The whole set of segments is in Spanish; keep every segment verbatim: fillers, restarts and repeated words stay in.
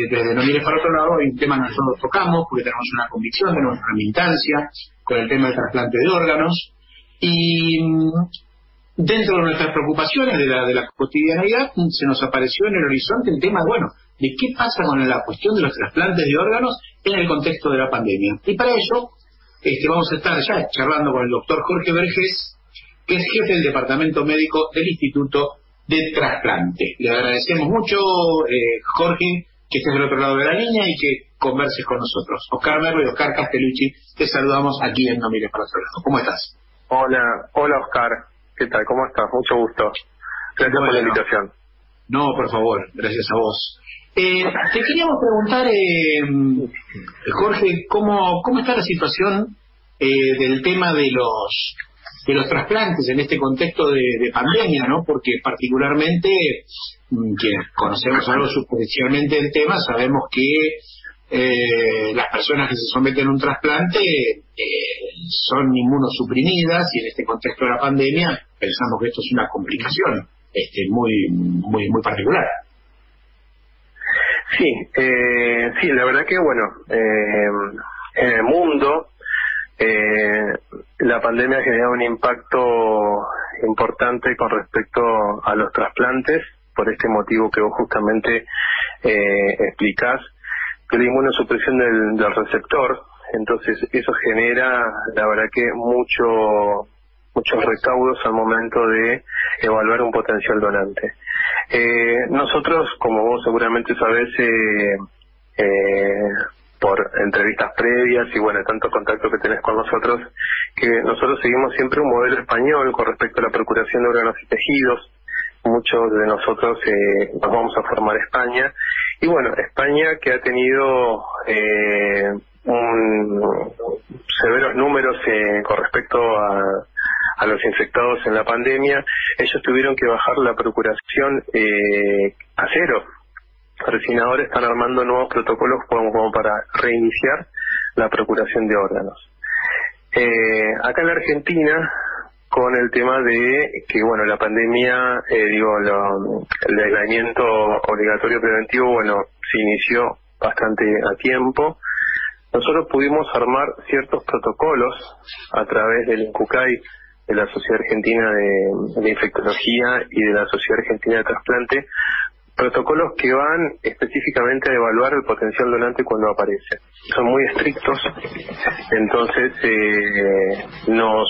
desde No Mires para Otro Lado hay un tema que nosotros tocamos porque tenemos una convicción, tenemos una militancia con el tema del trasplante de órganos, y dentro de nuestras preocupaciones de la, de la cotidianidad se nos apareció en el horizonte el tema, bueno, de qué pasa con la cuestión de los trasplantes de órganos en el contexto de la pandemia. Y para ello este, vamos a estar ya charlando con el doctor Jorge Vergés, que es jefe del Departamento Médico del Instituto de Trasplante. Le agradecemos mucho, eh, Jorge, que estés del otro lado de la línea y que converses con nosotros. Oscar Merlo y Oscar Castellucci, te saludamos aquí en No Mires para Otro Lado. ¿Cómo estás? Hola, hola Oscar. ¿Qué tal? ¿Cómo estás? Mucho gusto. Gracias bueno, por la invitación. No, por favor, gracias a vos. Eh, te queríamos preguntar, eh, Jorge, ¿cómo, cómo está la situación eh, del tema de los de los trasplantes en este contexto de, de pandemia, ¿no? Porque particularmente quienes conocemos algo superficialmente del tema sabemos que eh, las personas que se someten a un trasplante eh, son inmunosuprimidas, y en este contexto de la pandemia pensamos que esto es una complicación este, muy muy muy particular. Sí, eh, sí, la verdad que bueno, eh, en el mundo eh, la pandemia ha generado un impacto importante con respecto a los trasplantes, por este motivo que vos justamente eh, explicás, de la inmunosupresión del, del receptor. Entonces eso genera, la verdad que mucho muchos recaudos al momento de evaluar un potencial donante. Eh, nosotros, como vos seguramente sabés, eh, eh, por entrevistas previas y bueno, tanto contacto que tenés con nosotros, que nosotros seguimos siempre un modelo español con respecto a la procuración de órganos y tejidos. Muchos de nosotros eh, nos vamos a formar España, y bueno, España, que ha tenido eh, un, severos números eh, con respecto a, a los infectados en la pandemia, ellos tuvieron que bajar la procuración eh, a cero. Recién ahora están armando nuevos protocolos como, como para reiniciar la procuración de órganos. Eh, acá en la Argentina, con el tema de que, bueno, la pandemia, eh, digo, lo, el aislamiento obligatorio preventivo, bueno, se inició bastante a tiempo. Nosotros pudimos armar ciertos protocolos a través del INCUCAI, de la Sociedad Argentina de, de Infectología y de la Sociedad Argentina de Trasplante, protocolos que van específicamente a evaluar el potencial donante cuando aparece. Son muy estrictos, entonces eh, nos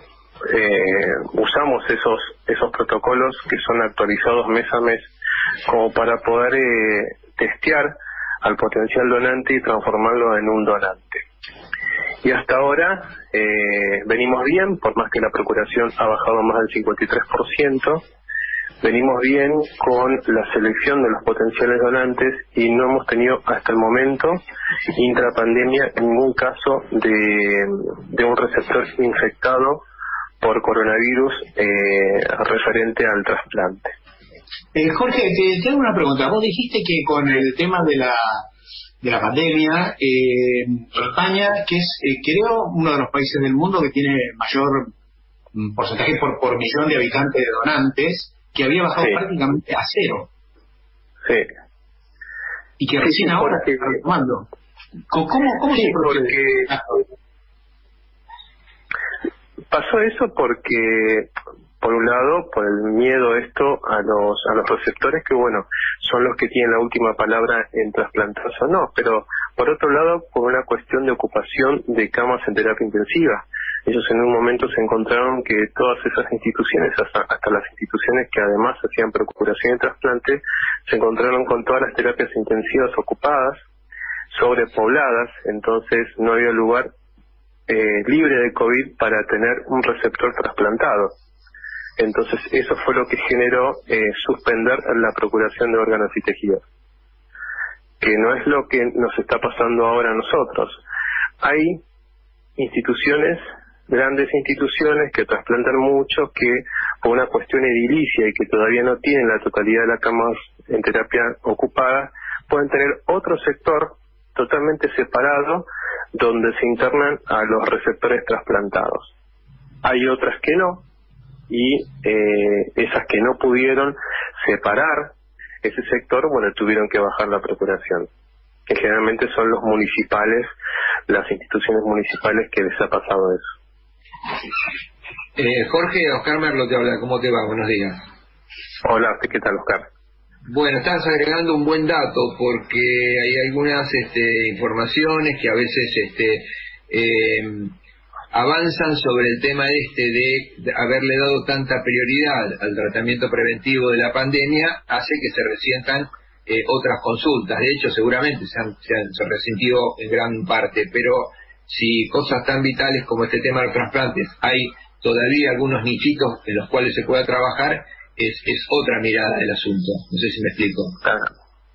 eh, usamos esos esos protocolos que son actualizados mes a mes como para poder eh, testear al potencial donante y transformarlo en un donante. Y hasta ahora eh, venimos bien, por más que la procuración ha bajado más del cincuenta y tres por ciento, venimos bien con la selección de los potenciales donantes y no hemos tenido hasta el momento, intrapandemia, ningún caso de, de un receptor infectado por coronavirus eh, referente al trasplante. Eh, Jorge, te, te hago una pregunta. Vos dijiste que con el tema de la de la pandemia, eh, España, que es, eh, creo, uno de los países del mundo que tiene mayor mm, porcentaje por, por millón de habitantes de donantes, que había bajado sí. prácticamente a cero. Sí. Y que recién sí, ahora porque... está retomando. ¿Cómo, cómo sí, se porque... Pasó eso porque, por un lado, por el miedo esto a los a los receptores, que bueno, son los que tienen la última palabra en trasplantarse o no, pero por otro lado, por una cuestión de ocupación de camas en terapia intensiva. Ellos en un momento se encontraron que todas esas instituciones, hasta, hasta las instituciones que además hacían procuración de trasplante, se encontraron con todas las terapias intensivas ocupadas, sobrepobladas, entonces no había lugar eh, libre de COVID para tener un receptor trasplantado. Entonces eso fue lo que generó eh, suspender la procuración de órganos y tejidos, que no es lo que nos está pasando ahora a nosotros. Hay instituciones, grandes instituciones que trasplantan mucho, que por una cuestión edilicia y que todavía no tienen la totalidad de las camas en terapia ocupada, pueden tener otro sector totalmente separado donde se internan a los receptores trasplantados. Hay otras que no, y eh, esas que no pudieron separar ese sector, bueno, tuvieron que bajar la procuración, que generalmente son los municipales, las instituciones municipales que les ha pasado eso. Eh, Jorge, Oscar Merlo te habla, ¿cómo te va? Buenos días. Hola, ¿qué tal, Oscar? Bueno, estás agregando un buen dato porque hay algunas este, informaciones que a veces este, eh, avanzan sobre el tema este de, de haberle dado tanta prioridad al tratamiento preventivo de la pandemia, hace que se resientan eh, otras consultas. De hecho, seguramente se han, se han se han resentido en gran parte, pero si cosas tan vitales como este tema de los trasplantes, hay todavía algunos nichitos en los cuales se pueda trabajar, es, es otra mirada del asunto. No sé si me explico. Ah.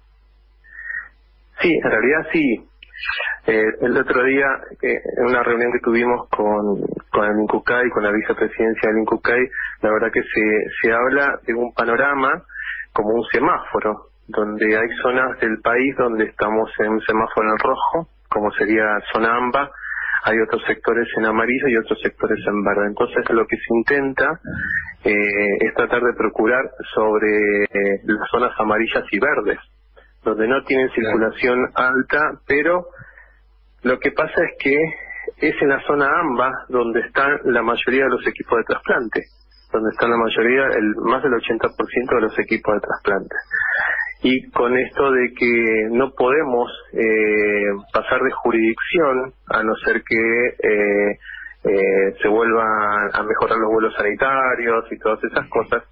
Sí, en realidad sí. Eh, el otro día, eh, en una reunión que tuvimos con, con el INCUCAI, con la vicepresidencia del INCUCAI, la verdad que se, se habla de un panorama como un semáforo, donde hay zonas del país donde estamos en un semáforo en rojo, como sería zona AMBA, hay otros sectores en amarillo y otros sectores en verde. Entonces lo que se intenta eh, es tratar de procurar sobre eh, las zonas amarillas y verdes, donde no tienen circulación alta, pero lo que pasa es que es en la zona AMBA donde están la mayoría de los equipos de trasplante, donde están la mayoría, el más del ochenta por ciento de los equipos de trasplante. Y con esto de que no podemos eh, pasar de jurisdicción, a no ser que eh, eh, se vuelvan a mejorar los vuelos sanitarios y todas esas cosas,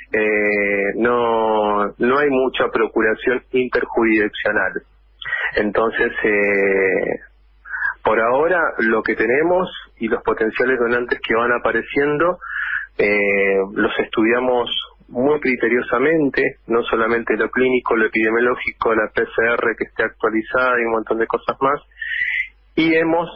eh, no, no hay mucha procuración interjurisdiccional. Entonces, eh, por ahora lo que tenemos y los potenciales donantes que van apareciendo, eh, los estudiamos muy criteriosamente, no solamente lo clínico, lo epidemiológico, la P C R que esté actualizada y un montón de cosas más, y hemos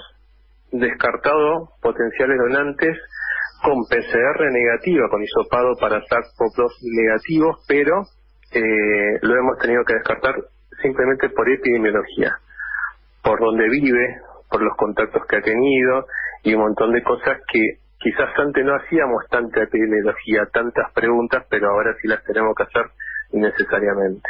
descartado potenciales donantes con P C R negativa, con hisopado para SARS-CoV dos negativos, pero eh, lo hemos tenido que descartar simplemente por epidemiología, por donde vive, por los contactos que ha tenido y un montón de cosas que quizás antes no hacíamos tanta epidemiología, tantas preguntas, pero ahora sí las tenemos que hacer necesariamente.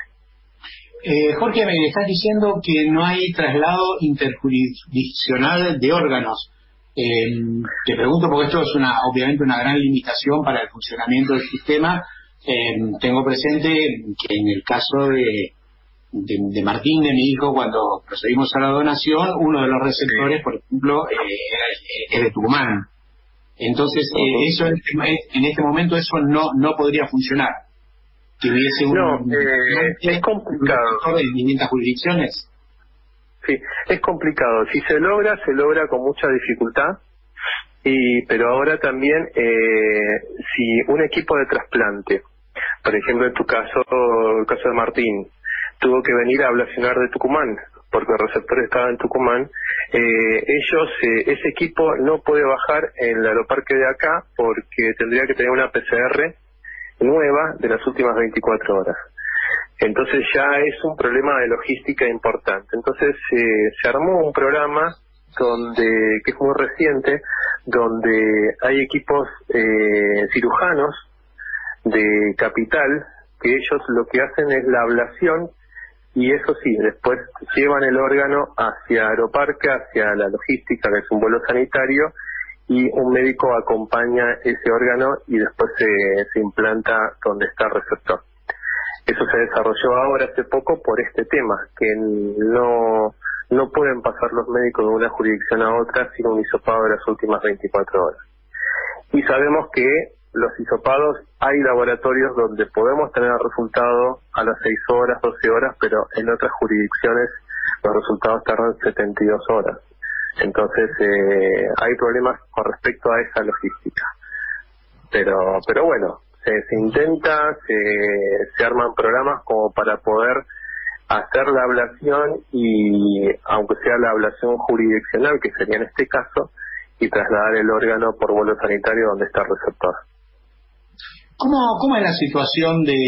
Eh, Jorge, me estás diciendo que no hay traslado interjurisdiccional de órganos. Eh, te pregunto porque esto es una, obviamente una gran limitación para el funcionamiento del sistema. Eh, tengo presente que en el caso de, de, de Martín, de mi hijo, cuando procedimos a la donación, uno de los receptores, por ejemplo, eh, era, es de Tucumán. Entonces, eh, eso en este momento eso no no podría funcionar. Que hubiese un, no, eh, es complicado. En distintas jurisdicciones. Sí, es complicado. Si se logra, se logra con mucha dificultad. Y pero ahora también, eh, si un equipo de trasplante, por ejemplo en tu caso, el caso de Martín, tuvo que venir a ablacionar de Tucumán, porque el receptor estaba en Tucumán, eh, ellos, eh, ese equipo no puede bajar en el aeroparque de acá porque tendría que tener una P C R nueva de las últimas veinticuatro horas. Entonces ya es un problema de logística importante. Entonces eh, se armó un programa donde que es muy reciente, donde hay equipos eh, cirujanos de Capital, que ellos lo que hacen es la ablación, y eso sí, después llevan el órgano hacia Aeroparque, hacia la logística, que es un vuelo sanitario, y un médico acompaña ese órgano y después se, se implanta donde está el receptor. Eso se desarrolló ahora hace poco por este tema, que no, no pueden pasar los médicos de una jurisdicción a otra sin un hisopado de las últimas veinticuatro horas. Y sabemos que los hisopados, hay laboratorios donde podemos tener el resultado a las seis horas, doce horas, pero en otras jurisdicciones los resultados tardan setenta y dos horas. Entonces eh, hay problemas con respecto a esa logística. Pero pero bueno, se, se intenta, se, se arman programas como para poder hacer la ablación, y aunque sea la ablación jurisdiccional, que sería en este caso, y trasladar el órgano por vuelo sanitario donde está el receptor. ¿Cómo, cómo es la situación de,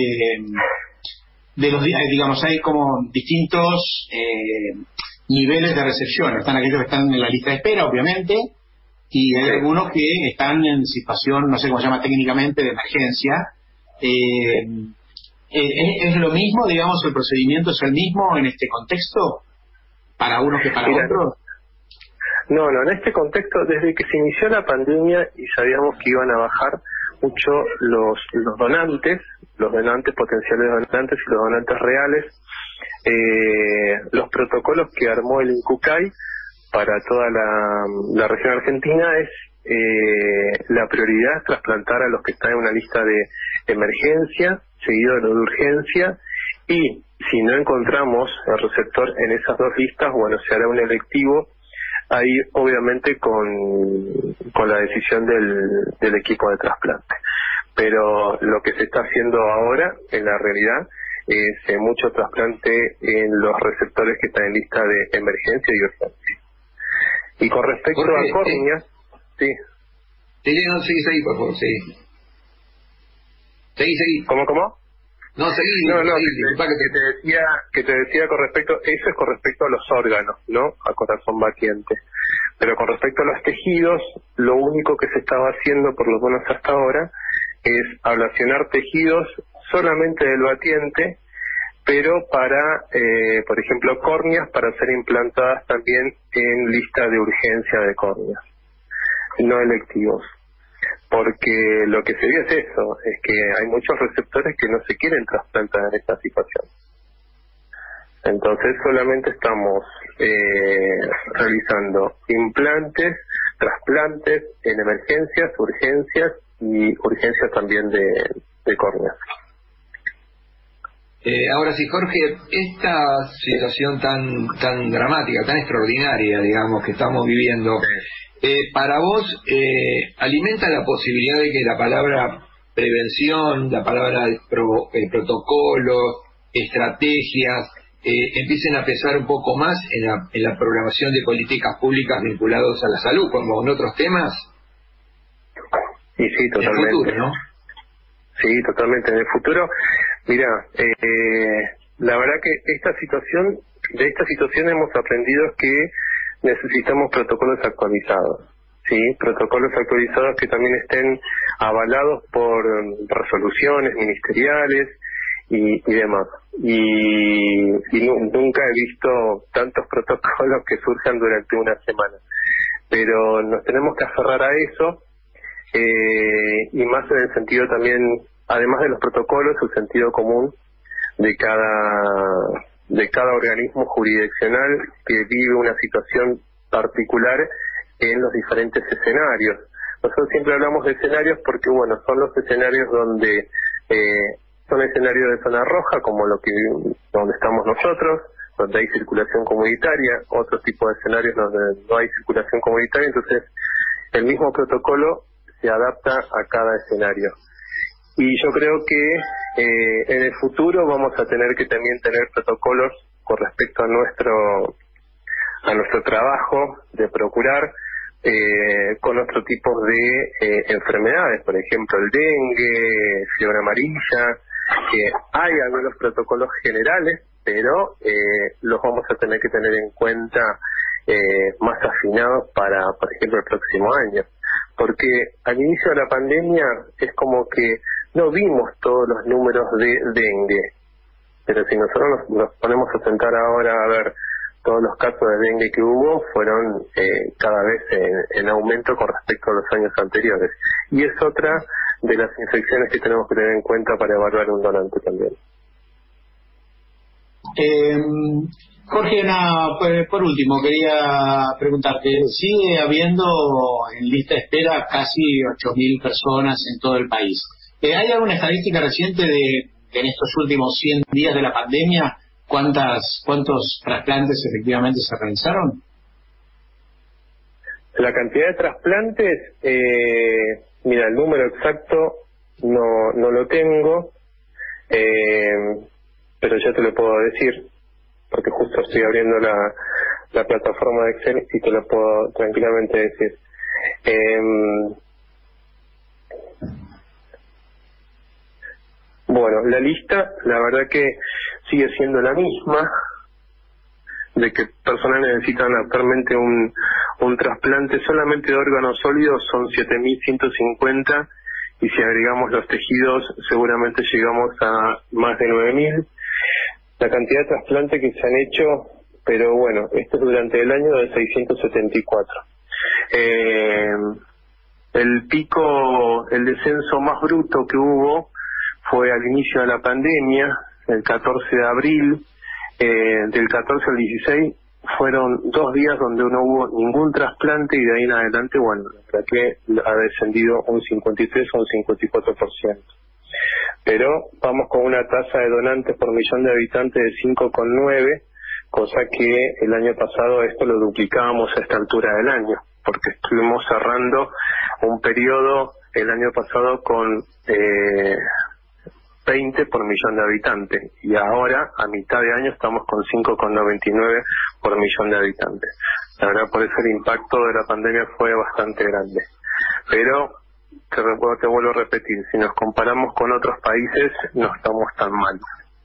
de los, digamos, hay como distintos eh, niveles de recepción? Están aquellos que están en la lista de espera, obviamente, y hay algunos que están en situación, no sé cómo se llama técnicamente, de emergencia. Eh, ¿Es, ¿Es lo mismo, digamos, el procedimiento es el mismo en este contexto para unos que para Mira, otros? No, no, en este contexto, desde que se inició la pandemia y sabíamos que iban a bajar mucho los, los donantes, los donantes potenciales donantes y los donantes reales, eh, los protocolos que armó el INCUCAI para toda la, la región argentina es eh, la prioridad es trasplantar a los que están en una lista de emergencia, seguido de lo de urgencia, y si no encontramos el receptor en esas dos listas, bueno, se hará un electivo, ahí obviamente con, con la decisión del, del equipo de trasplante. Pero lo que se está haciendo ahora, en la realidad, es eh, mucho trasplante en los receptores que están en lista de emergencia y urgencia. Y con respecto Jorge, a córneas, eh, sí. Sí, no, seguís ahí, por favor, seguí. Seguí, seguí. ¿Cómo, cómo? No, seguí. No, no, seguí, que, te, disculpa que que te decía, que te decía con respecto, eso es con respecto a los órganos, ¿no? A corazón batiente. Pero con respecto a los tejidos, lo único que se estaba haciendo, por lo menos hasta ahora, es ablacionar tejidos solamente del batiente, pero para, eh, por ejemplo, córneas para ser implantadas también en lista de urgencia de córneas, no electivos. Porque lo que se ve es eso, es que hay muchos receptores que no se quieren trasplantar en esta situación. Entonces solamente estamos eh, realizando implantes, trasplantes en emergencias, urgencias y urgencias también de, de córneas. Eh, ahora sí, Jorge, esta situación tan tan dramática, tan extraordinaria, digamos, que estamos viviendo, eh, para vos, eh, ¿alimenta la posibilidad de que la palabra prevención, la palabra pro, eh, protocolo, estrategias, eh, empiecen a pesar un poco más en la, en la programación de políticas públicas vinculadas a la salud, como en otros temas? Y sí, totalmente. En el futuro, ¿no? Sí, totalmente. En el futuro, mira, eh, la verdad que esta situación, de esta situación hemos aprendido que necesitamos protocolos actualizados, sí, protocolos actualizados que también estén avalados por resoluciones ministeriales y, y demás. Y, y nu nunca he visto tantos protocolos que surjan durante una semana, pero nos tenemos que aferrar a eso. Eh, y más en el sentido también, además de los protocolos, el sentido común de cada de cada organismo jurisdiccional que vive una situación particular en los diferentes escenarios. Nosotros siempre hablamos de escenarios porque, bueno, son los escenarios donde eh, son escenarios de zona roja, como lo que donde estamos nosotros, donde hay circulación comunitaria, otro tipo de escenarios donde no hay circulación comunitaria, entonces el mismo protocolo se adapta a cada escenario. Y yo creo que eh, en el futuro vamos a tener que también tener protocolos con respecto a nuestro a nuestro trabajo de procurar eh, con otro tipo de eh, enfermedades, por ejemplo el dengue, fiebre amarilla, que hay algunos protocolos generales, pero eh, los vamos a tener que tener en cuenta eh, más afinados para, por ejemplo, el próximo año. Porque al inicio de la pandemia es como que no vimos todos los números de dengue, pero si nosotros nos, nos ponemos a sentar ahora a ver todos los casos de dengue que hubo, fueron eh, cada vez en, en aumento con respecto a los años anteriores. Y es otra de las infecciones que tenemos que tener en cuenta para evaluar un donante también. Eh, Jorge, una, por último, quería preguntarte, sigue habiendo en lista de espera casi ocho mil personas en todo el país. Eh, ¿Hay alguna estadística reciente de, de en estos últimos cien días de la pandemia cuántas cuántos trasplantes efectivamente se realizaron? La cantidad de trasplantes, eh, mira, el número exacto no, no lo tengo, eh, pero ya te lo puedo decir, porque justo estoy abriendo la, la plataforma de Excel y te lo puedo tranquilamente decir. Eh, bueno, la lista, la verdad que sigue siendo la misma, de que personas necesitan actualmente un, un trasplante solamente de órganos sólidos, son siete mil ciento cincuenta y si agregamos los tejidos seguramente llegamos a más de nueve mil. La cantidad de trasplantes que se han hecho, pero bueno, esto es durante el año de seiscientos setenta y cuatro. Eh, el pico, el descenso más bruto que hubo fue al inicio de la pandemia, el catorce de abril, eh, del catorce al dieciséis, fueron dos días donde no hubo ningún trasplante y de ahí en adelante, bueno, la verdad que ha descendido un cincuenta y tres o un cincuenta y cuatro por ciento. Pero vamos con una tasa de donantes por millón de habitantes de cinco coma nueve, cosa que el año pasado esto lo duplicábamos a esta altura del año, porque estuvimos cerrando un periodo el año pasado con eh, veinte por millón de habitantes y ahora a mitad de año estamos con cinco coma noventa y nueve por millón de habitantes. La verdad, por eso el impacto de la pandemia fue bastante grande, pero te, te vuelvo a repetir, si nos comparamos con otros países no estamos tan mal.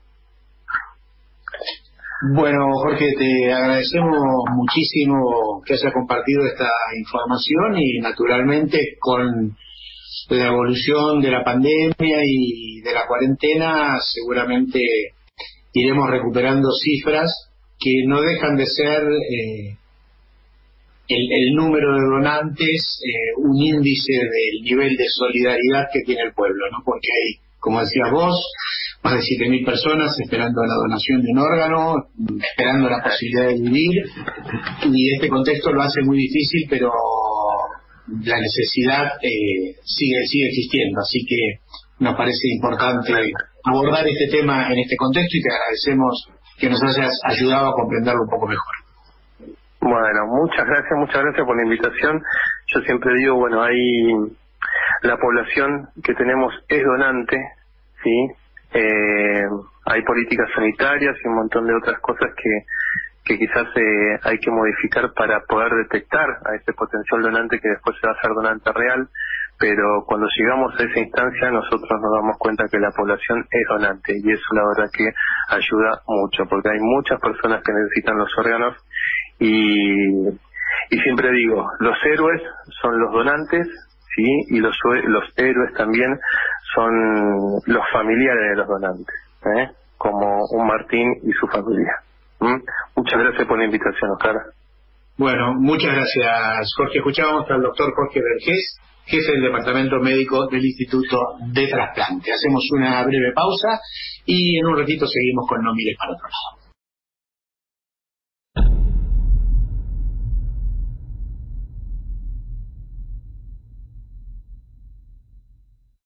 Bueno, Jorge, te agradecemos muchísimo que hayas compartido esta información y naturalmente con la evolución de la pandemia y de la cuarentena seguramente iremos recuperando cifras que no dejan de ser eh, el, el número de donantes, eh, un índice del nivel de solidaridad que tiene el pueblo, ¿no? Porque hay, como decías vos, más de siete mil personas esperando la donación de un órgano, esperando la posibilidad de vivir, y este contexto lo hace muy difícil, pero la necesidad eh, sigue sigue existiendo, así que nos parece importante abordar este tema en este contexto y te agradecemos que nos hayas ayudado a comprenderlo un poco mejor. Bueno, muchas gracias, muchas gracias por la invitación. Yo siempre digo, bueno, hay la población que tenemos es donante, ¿sí? Eh, hay políticas sanitarias y un montón de otras cosas que que quizás eh, hay que modificar para poder detectar a ese potencial donante que después se va a hacer donante real, pero cuando llegamos a esa instancia nosotros nos damos cuenta que la población es donante y eso la verdad que ayuda mucho, porque hay muchas personas que necesitan los órganos y, y siempre digo, los héroes son los donantes, ¿sí? Y los, los héroes también son los familiares de los donantes, ¿eh? Como un Martín y su familia. ¿Mm? Muchas gracias por la invitación, Oscar. Bueno, muchas gracias, Jorge. Escuchábamos al doctor Jorge Vergés, jefe del Departamento Médico del Instituto de Trasplante. Hacemos una breve pausa y en un ratito seguimos con No Mires para Otro Lado.